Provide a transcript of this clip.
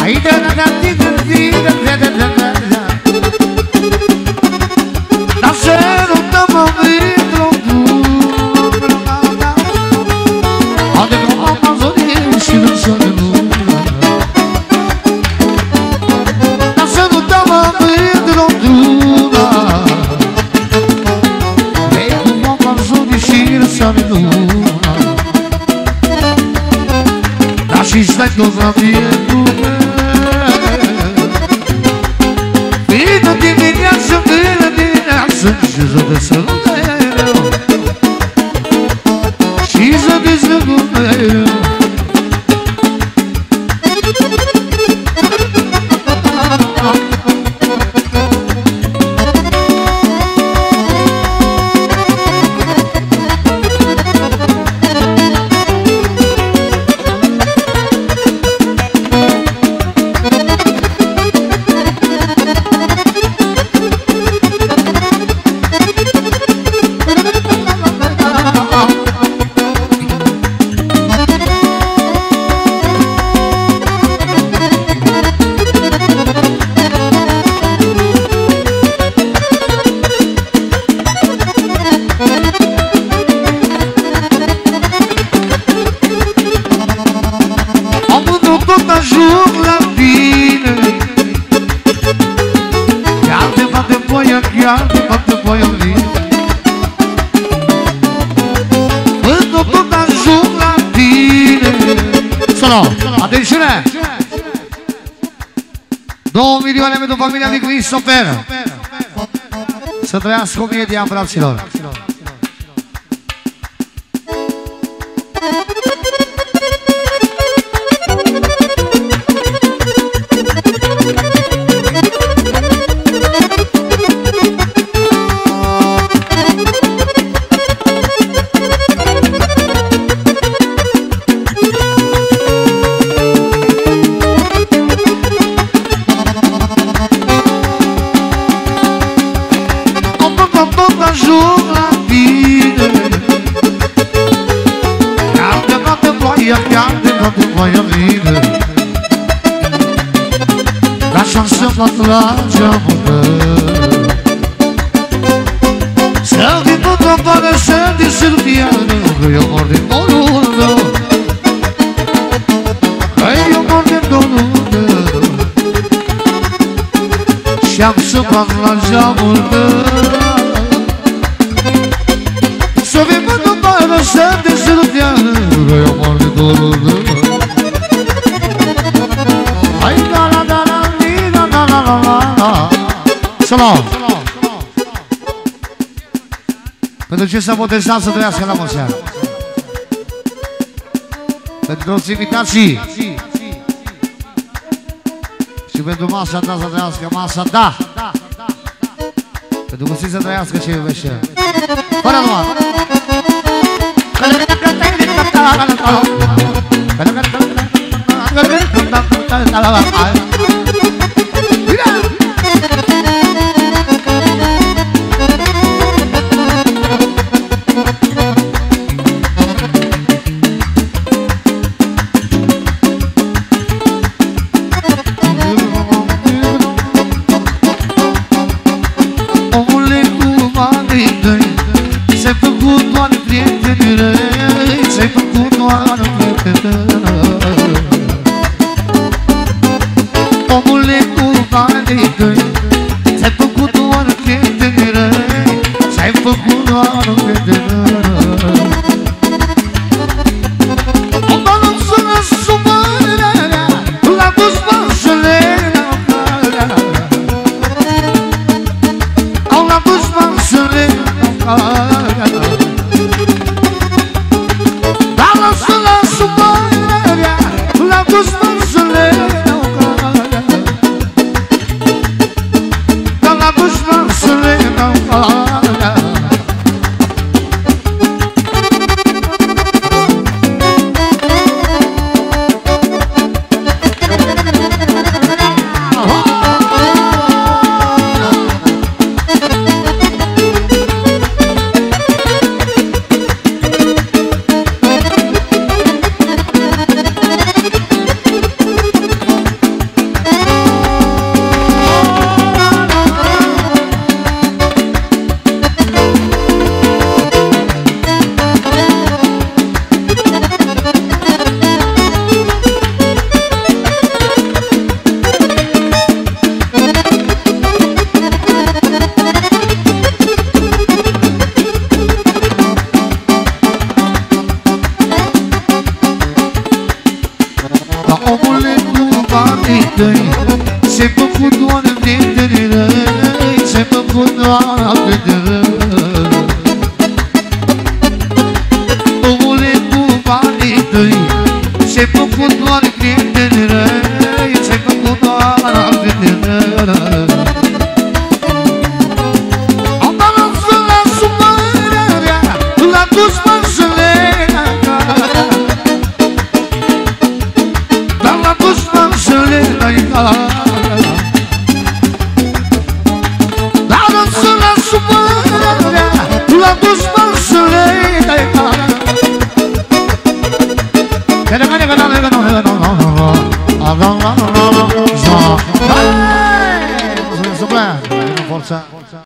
Atențiune! 2 milioane pentru familia lui Cristofer. Să trăiască comedia, fraților. Și-am să fac la geamul tău, să vii mă după să te sărutiană, eu mor de dorul tău. Hai da la da la la la la la la. Salam! Pentru ce s-a botezat să trăiască la mulți ani? Pentru toți invitații și pentru masa ta să trăiască masa ta. Pentru că să trăiască ce iubește. Fără numai! Dar omule cu banii tăi se-ai făcut doar de răi, se-ai făcut doar de răi. Omule cu banii tăi se-ai făcut doar de răi, se-ai făcut doar de răi. Am dat la supărarea, la dușman să le dar la dușman să le dai dar să la supărarea, la dușman să le dai Forța